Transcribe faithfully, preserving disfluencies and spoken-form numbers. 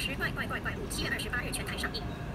师怪怪怪怪物》七月二十八日全台上映。